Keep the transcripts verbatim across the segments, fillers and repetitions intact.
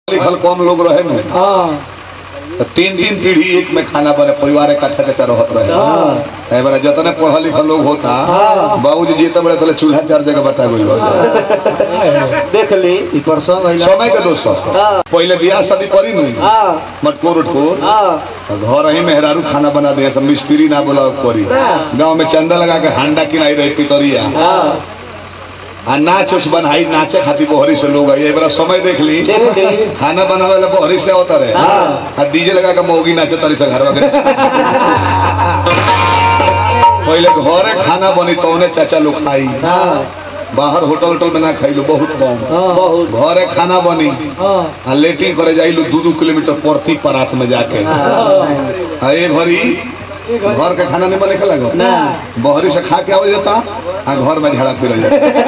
लिखल कम लोग रहे न तो तीन तीन पीढ़ी एक में खाना बने परिवार इकट्ठा चचा रहत रहे बार जितने पढ़ा लिखल लोग होता बाबूजी जीते बड़े तले चूल्हा चार जगह बटा गई देख ली समय के दोस्त पहले बियाह शादी करी नहीं मटकोर उठकोर घर ही मेहरारू खाना बना दे सब मिस्त्री ना बोला करी गाँव में चंदा लगा के हांडा किनाई रही पितरिया आ नाच उस बनाई नाचे खाती बोहरी से लोग आई बार समय देख ली खाना बनावे ला बोहरी से होता रहे आ डीजे लगा के मौगी नाचे तरी से घर में पहले घरे खाना बनी तो उन्हें चाचा लोग खाई बाहर होटल होटल में ना खाई लो बहुत कम घरे खाना बनी आ लेटिंग करे जाई लो दो दो किलोमीटर प्रति परात में जाके आ ये भरी घर के खाना नहीं बने के लगो बहरी से खा के आवे जाता आ घर में झाड़ा फिर जाता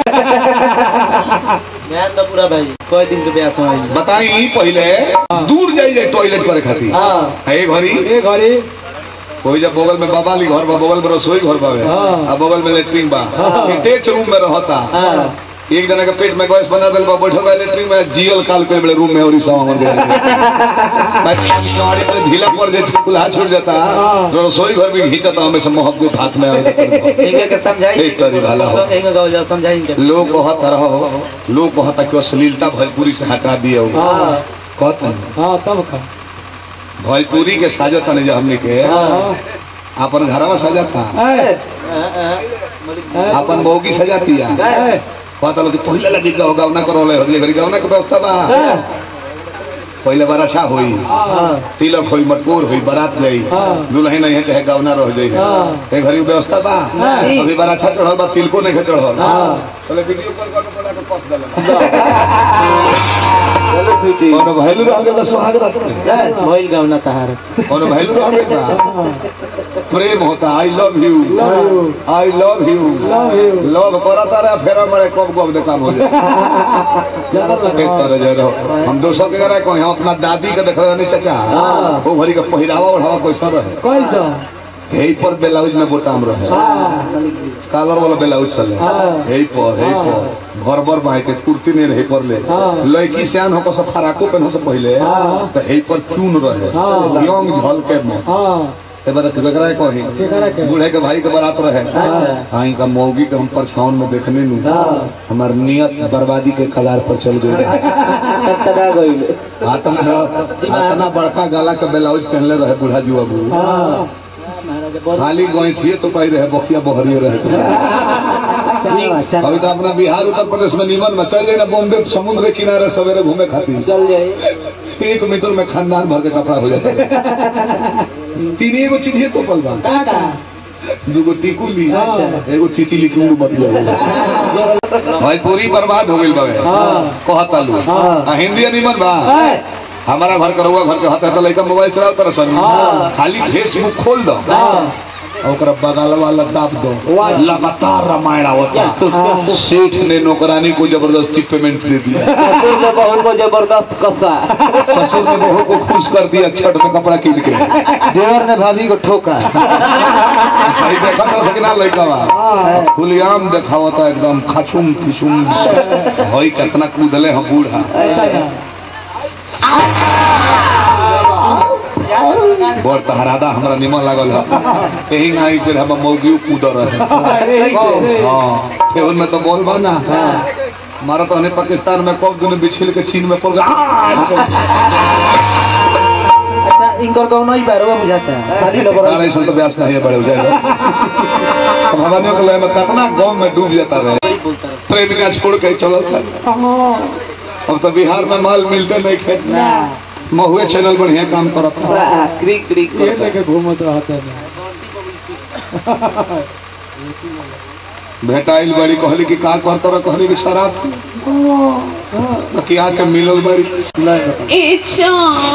मैं तो पूरा भाई कोई दिन के ब्याह समय बताई पहले दूर जाई जाए टॉयलेट करे खाती हां ए घरी ए घरी कोई जब बगल में बाबा ली घर बा बगल में रसोई घर बावे आ बगल में लेटरिन बा अटैच रूम में रहता एक जना के पेट में गैस बना दल बा बैठल बा लेटरिन में जियल काल के बड़े रूम में और सब हमर दे गाड़ी पे ढीला पड़ जाए चूल्हा छूट जाता रसोई घर भी घिंचता हमें से मोहब्बत हाथ में आवे इनके के समझाई एक तरी भाला हो इनके गाँव जा समझाई इनके लोग कहत रहो लोग कहता कि अश्लीलता भोजपुरी से हटा दिए कहता हां तब का भोजपुरी के साजता नहीं जो हमने के अपन घर में सजाता अपन मौगी सजाती है पता लगे पहले लगी गाँव ना करो अगले घड़ी गाँव के व्यवस्था बा पहले बराछा हुई तिलक हुई मटकोर हुई बारात गई दुल्हन नहीं है चाहे गावना रह जाए घड़ी व्यवस्था बा अभी बराछा चढ़ल बा तिलको नहीं चढ़ल पहले वीडियो कॉल करके बोला के पस देले चलो स्वीटी और भैलू रह गेल सुहाग रात में भइल गावना तहार और भैलू रह गेल प्रेम होता I love you I love you love करता रहे फेरा मरे कब कब देखा हो जाए तरह रहो हम दोस्तों के घर को हम अपना दादी के देखा नहीं चाचा वो घड़ी का पहिरावा ओढ़ावा कैसा रहे कैसा यही पर ब्लाउज में बोटाम रहे कालर वाला ब्लाउज चले यही पर यही पर भर भर बाई के कुर्ती नहीं रही पर ले लड़की सियान हो सब फराको पहने से पहले तो यही पर चून रहे यंग झल के में बार कही बूढ़े के भाई के बारात रहे हाँ इनका मौगी के हम परछावन में देखने नू हमार नियत बर्बादी के कगार पर चल गए इतना बड़का गला के ब्लाउज पहनले रहे बूढ़ा जी बाबू खाली गई तो पाई रहे बखिया बहरिए रहे अभी तो अपना बिहार उत्तर प्रदेश में नीमन में चल जाए ना बॉम्बे समुद्र किनारे सवेरे घूमे खाती चल जाए एक मीटर में खानदान भर के कपड़ा हो जाता है तीन एगो चीज तो पल बा दूगो टिकुली एगो तितली के उड़ मत जाओ भाई पूरी बर्बाद हो गइल बावे कहता लो आ हिंदी निमन बा हमारा घर का रहुआ घर के हाथ है तो लड़का मोबाइल चलाओ तरह सन खाली फेसबुक खोल दो और बगल वाला दाब दो लगातार रामायण होता सेठ ने नौकरानी को जबरदस्ती पेमेंट दे दिया ससुर ने बहू को जबरदस्त कसा ससुर ने बहू को खुश कर दिया छठ में कपड़ा कीन के देवर ने भाभी को ठोका भाई देखा तो सकिना लड़का बा खुलियाम दिखावता एकदम खचुम खिचुम भाई कितना कूदले हम बूढ़ा बड़ तहरादा हमरा निमन लागल है यही नहीं फिर हम मौगी कूद रहे हाँ फिर उनमें तो बोल बा ना मारा तो हमें पाकिस्तान में कब दिन बिछिल के चीन में पड़ गया अच्छा इनकर कौन ही बारवा बुझाता है खाली लबर अरे सब तो ब्यास नहीं है बड़े हो जाएगा अब हमारे को ले में कितना गांव में डूब जाता रहे प्रेमिका छोड़ के चलो अब तो बिहार में माल मिलते नहीं खेतना महुए चैनल बढ़िया काम करता है क्रिक क्रिक लेके घूमत रहता है भेटाइल बड़ी कहली कि का करता रह कहली कि शराब किया के मिलल बड़ी इच्छा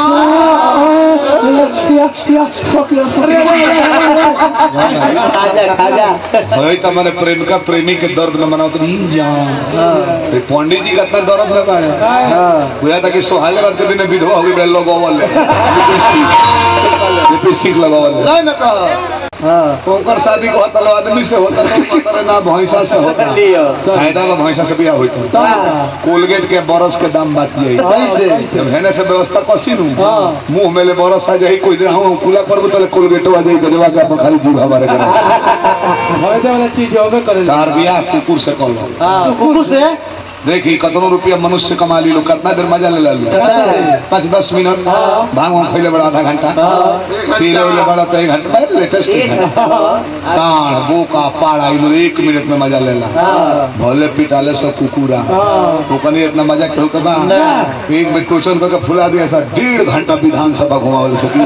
खाजा खाजा भाई तमारे प्रेम का प्रेमी के दर्द न मनाओ तो नहीं जान पंडित जी का इतना दर्द न पाया हुआ था कि सुहाग रात के दिन विधवा हो गई लोग लिपस्टिक लिपस्टिक लगावल हां ओकर शादी को होता लो आदमी से होता तो पता ना भैंसा से होता फायदा में भैंसा से बियाह होता कोलगेट के बरस के दाम बात यही कैसे जब है ना से व्यवस्था कसी नु मुंह में ले बरस आ जाई कोई दिन हम कुला करबो तो कोलगेटो आ जाई गजवा के अपन खाली जीभ हमारे कर फायदा वाला चीज होबे करे तार बियाह कुकुर से कर लो हां कुकुर से देखी कतनो रुपया मनुष्य कमा ली लो कितना देर मजा ले लो पाँच दस मिनट भांग भांग खैले बड़ा आधा घंटा पी ले बड़ा तो एक घंटा लेटेस्ट साढ़ बोका पाड़ा लो एक मिनट में मजा ले ला भले पिटाले सब कुकुरा तो कनी इतना मजा क्यों कबा एक में टोचन करके फुला दिया ऐसा डेढ़ घंटा विधानसभा घुमावल सकी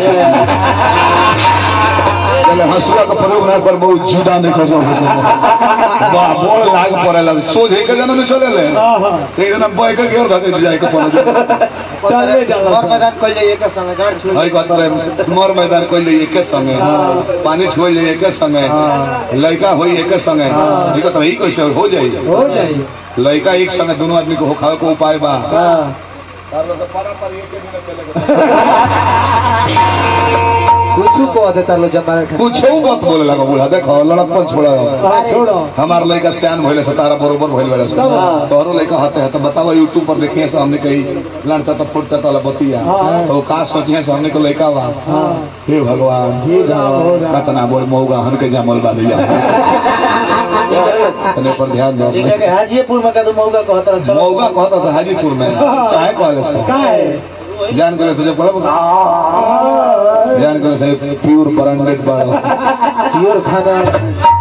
पहले हंसुआ का प्रयोग ना कर बहुत जुदा नहीं खसो वाह बोल लाग पड़ेला सोझ एक जन ने चले ले एक दिन बाइक के और भागे जाए के पड़े चले जाला और मैदान कोई ले एक संग गाड़ छुई हई कहता रे मोर मैदान कोई ले एक संगे पानी छोई ले एक संगे लड़का होई एक संगे ई कहता ई कैसे हो जाई हो जाई लड़का एक संगे दोनों आदमी को खावे को उपाय बा कुछ को देता लो जमा कुछ मत बोले लगा बूढ़ा देखो लड़कपन छोड़ा छोड़ो हमार लड़का सियान भइले से तारा बरोबर भइल बड़े तोहरो लड़का हते है तो बतावा यूट्यूब पर देखिए से हमने कही लड़ता तो फुटता तो बतिया तो का सोचिए से हमने को लड़का बा हे भगवान कितना बोल मौगा हन के जमल बाली तने पर ध्यान दो ठीक है हाजीपुर में का तो मौका कहता है मौगा कहता था हाजीपुर में चाहे कहले से काहे जान करे से जब कहब जान करे से प्योर ब्रांडेड बा प्योर खाना